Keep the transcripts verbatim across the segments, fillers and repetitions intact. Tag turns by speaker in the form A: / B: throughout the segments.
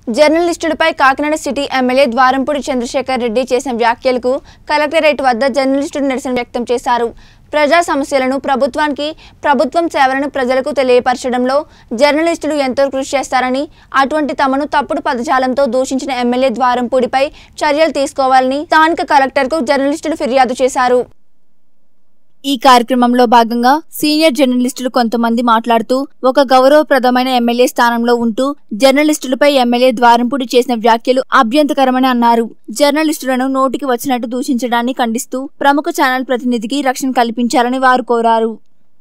A: జర్నలిస్టులపై Kakinada city MLA Dwarampudi Chandrasekhar Reddy చేసిన వ్యాఖ్యలకు collectorate వద్ద జర్నలిస్టులు నిరసన వ్యక్తం చేశారు. ప్రజా సమస్యలను ప్రభుత్వానికి, ప్రభుత్వం సేవలను ప్రజలకు తెలియపరచడంలో జర్నలిస్టులు ఎంతో కృషి చేస్తారని, అటువంటి తమను తప్పుడు పదజాలంతో దూషించిన ఎమ్మెల్యే ద్వారంపూడిపై చర్యలు తీసుకోవాలని స్థానిక కలెక్టర్కు జర్నలిస్టులు ఫిర్యాదు చేశారు. ఈ కార్యక్రమంలో భాగంగా సీనియర్ జర్నలిస్టులు కొంతమంది మాట్లాడుతూ ఒక గౌరవప్రదమైన ఎమ్మెల్యే స్థానంలో ఉంటూ జర్నలిస్టులపై ఎమ్మెల్యే ద్వారంపూడి చేసిన వ్యాఖ్యలు అభ్యంతరకరమని అన్నారు. జర్నలిస్టులను నోటికి వచ్చినట్టు దూషించడాన్ని ఖండిస్తూ ప్రముఖ ఛానల్ ప్రతినిధికి రక్షణ కల్పించాలని వారు కోరారు.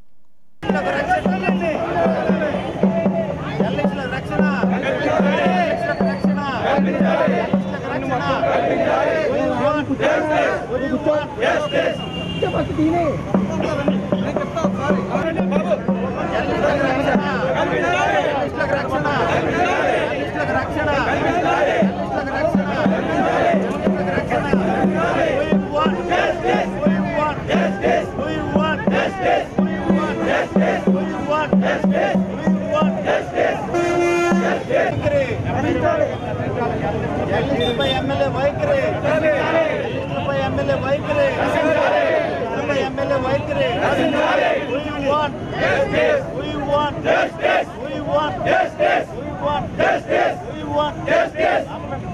B: ఎమ్మెల్యే వైఖరి ఎమ్మెల్యే వైఖరి ఎమ్మెల్యే వైఖరి we want justice we want justice we want justice we want justice we want justice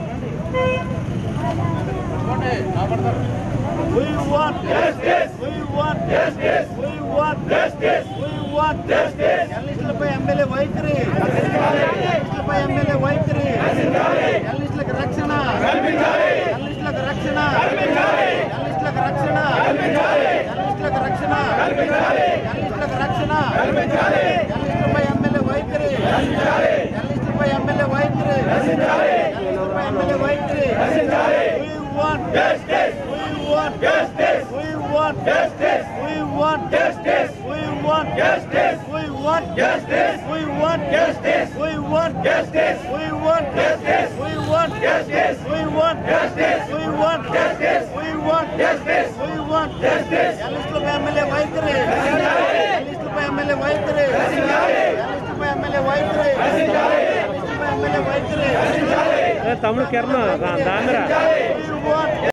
B: we want justice we want justice we want justice we want justice జర్నలిస్టులపై MLA వైఖరి జర్నలిస్టులపై MLA వైఖరి జర్నలిస్టులకు రక్షణ జర్నలిస్టులకు రక్షణ జర్నలిస్టులకు రక్షణ జర్నలిస్టులకు రక్షణ జర్నలిస్టులకు రక్షణ జర్నలిస్టులపై ఎమ్మెల్యే వైఖరి జర్నలిస్టులపై ఎమ్మెల్యే వైఖరి జర్నలిస్టులపై ఎమ్మెల్యే వైఖరి we want justice we want justice we want justice we want justice we want justice we want justice we want justice we want justice we want justice we want justice we want justice we want justice we want justice we want justice జర్నలిస్టులపై MLA వైఖరి జర్నలిస్టులపై MLA వైఖరి జర్నలిస్టులపై MLA వైఖరి జర్నలిస్టులపై MLA వైఖరి
C: తమ్ముడు కిరణ్ దాంద్రా